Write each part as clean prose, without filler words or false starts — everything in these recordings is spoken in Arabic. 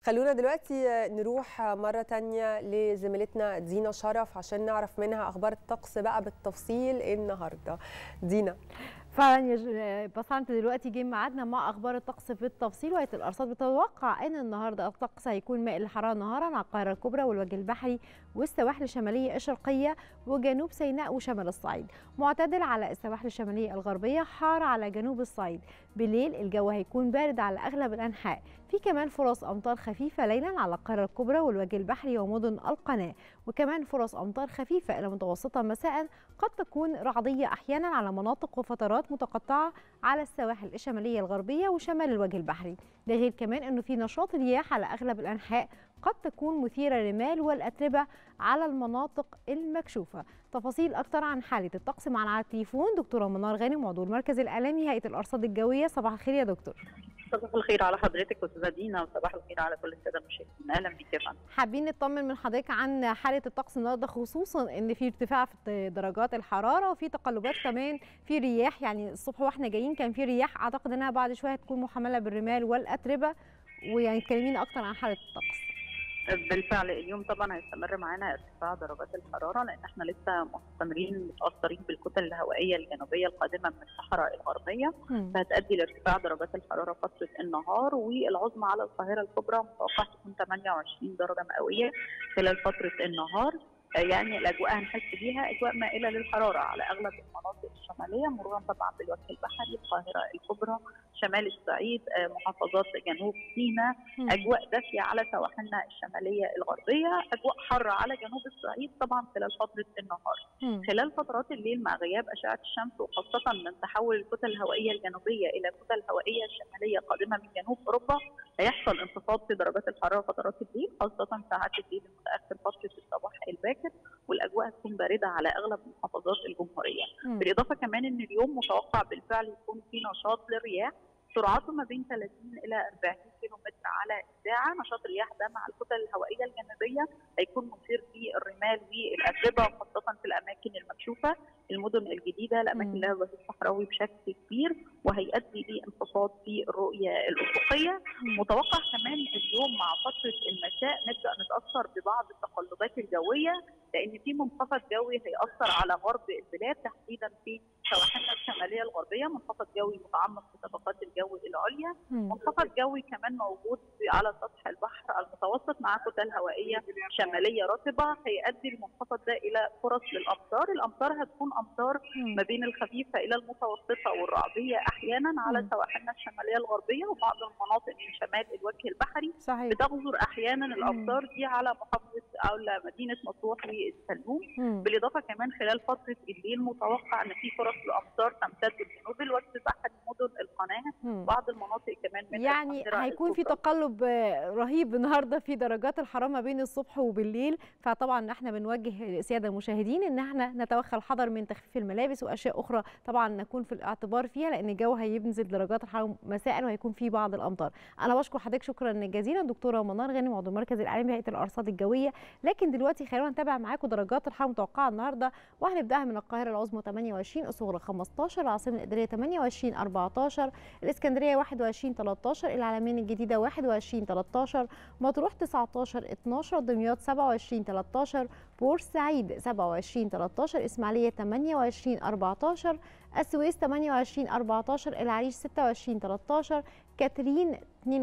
خلونا دلوقتي نروح مرة تانية لزميلتنا دينا شرف عشان نعرف منها أخبار الطقس بقى بالتفصيل النهاردة. دينا. فعلا يا بسنت دلوقتي جه ميعادنا مع اخبار الطقس في التفصيل. وهيئه الارصاد بتتوقع ان النهارده الطقس هيكون مائل للحراره نهارا على القاهره الكبرى والوجه البحري والسواحل الشماليه الشرقيه وجنوب سيناء وشمال الصعيد، معتدل على السواحل الشماليه الغربيه، حار على جنوب الصعيد. بالليل الجو هيكون بارد على اغلب الانحاء، في كمان فرص امطار خفيفه ليلا على القاهره الكبرى والوجه البحري ومدن القناه، وكمان فرص امطار خفيفه الى متوسطه مساء قد تكون رعديه احيانا على مناطق وفترات متقطعه على السواحل الشماليه الغربيه وشمال الوجه البحري. ده غير كمان انه في نشاط رياح على اغلب الانحاء قد تكون مثيره للرمال والاتربه على المناطق المكشوفه. تفاصيل اكتر عن حاله الطقس معنا على التليفون دكتوره منار غانم، عضو المركز الاعلامي هيئه الارصاد الجويه. صباح الخير يا دكتور. صباح الخير على حضرتك استاذه دينا، وصباح الخير على كل الساده المشاهدين. اهلا بيك يا فندم. حابين نطمن من حضرتك عن حاله الطقس النهارده، خصوصا ان في ارتفاع في درجات الحراره وفي تقلبات كمان في رياح. يعني الصبح واحنا جايين كان في رياح، اعتقد انها بعد شويه هتكون محمله بالرمال والاتربه. ويعني كلمينا اكتر عن حاله الطقس. بالفعل اليوم طبعا هيستمر معانا ارتفاع درجات الحراره، لان احنا لسه مستمرين متاثرين بالكتل الهوائيه الجنوبيه القادمه من الصحراء الغربيه، فهتؤدي لارتفاع درجات الحراره فتره النهار، والعظمى على القاهره الكبرى متوقع تكون 28 درجه مئويه خلال فتره النهار. يعني الاجواء هنحس بيها اجواء مائله للحراره على اغلب المناطق الشماليه، مرورا طبعا بالوجه البحري، القاهره الكبرى، شمال الصعيد، محافظات جنوب سيناء. اجواء دافيه على سواحلنا الشماليه الغربيه، اجواء حاره على جنوب الصعيد طبعا خلال فتره النهار. خلال فترات الليل مع غياب اشعه الشمس، وخاصه من تحول الكتل الهوائيه الجنوبيه الى كتل هوائيه شماليه قادمه من جنوب اوروبا، هيحصل انخفاض في درجات الحراره فترات الليل، خاصه ساعات الليل المتاخر فتره الصباح الباكر، والاجواء هتكون بارده على اغلب محافظات الجمهوريه. بالاضافه كمان ان اليوم متوقع بالفعل يكون في نشاط للرياح، سرعته ما بين 30 الى 40 كيلو متر على الساعه. نشاط الرياح ده مع الكتل الهوائيه الجنوبيه هيكون مثير في الرمال والاتربه، خاصه في الاماكن المكشوفه، المدن الجديده، الاماكن اللي هي الصحراوي بشكل كبير، وهيؤدي لانخفاض في الرؤيه الافقيه. متوقع كمان اليوم مع فتره المساء نبدا نتاثر ببعض التقلبات الجويه، لان في منخفض جوي هيأثر على غرب البلاد، تحديدا في سواحلنا الشماليه الغربيه، منخفض جوي متعمق في طبقات الجو العليا، منخفض جوي كمان موجود على سطح البحر المتوسط مع كتل هوائيه شماليه رطبه، هيؤدي المنخفض ده الى فرص للامطار. الامطار هتكون امطار ما بين الخفيفه الى المتوسطه والرعديه احيانا على سواحلنا الشماليه الغربيه وبعض المناطق من شمال الوجه البحري. صحيح. بتغزر احيانا الامطار دي على محافظه او مدينه مطروح والسلوم. بالاضافه كمان خلال فتره الليل متوقع ان في فرص لامطار تمتد لجنوب الوجه البحري، مدن القناه، بعض المناطق كمان من يعني هيكون في تقلب رهيب النهارده في درجات الحراره ما بين الصبح وبالليل. فطبعا احنا بنوجه الساده المشاهدين ان احنا نتوخى الحذر من تخفيف الملابس واشياء اخرى طبعا نكون في الاعتبار فيها، لان الجو هينزل درجات الحراره مساء وهيكون في بعض الامطار. انا بشكر حضرتك شكرا جزيلا دكتوره منار غانم، عضو المركز الاعلامي هيئه الارصاد الجويه. لكن دلوقتي خلونا نتابع معاكم درجات الحراره المتوقعه النهارده، وهنبداها من القاهره العظمى 28، الصغرى 15، العاصمه الاداريه 28 14، الاسكندريه 21 13، العلمين الجديده 21 13، مطروح 19 12، دمياط 27 13، بورسعيد 27 13، اسماعيليه 28 14، السويس 28 14، العريش 26 13، كاترين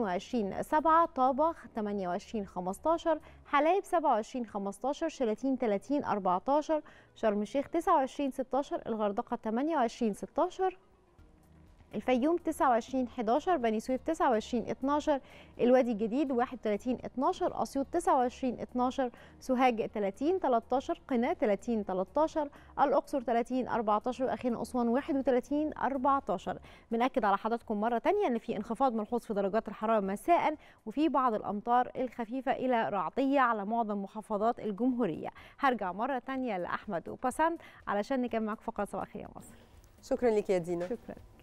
22 7، طابة 28 15، حلايب 27 15، شلاتين 30 14، شرم الشيخ 29 16، الغردقة 28 16، الفيوم 29 11، بني سويف 29 12، الوادي الجديد 31 12، اسيوط 29 12، سوهاج 30 13، قنا 30 13، الاقصر 30 14، واخيرا اسوان 31 14. بنأكد على حضراتكم مره ثانيه ان في انخفاض ملحوظ في درجات الحراره مساء، وفي بعض الامطار الخفيفه الى رعديه على معظم محافظات الجمهوريه. هرجع مره ثانيه لاحمد وبسنت علشان نكمل معاكم فقره صباح الخير يا مصر. شكرا لك يا دينا. شكرا.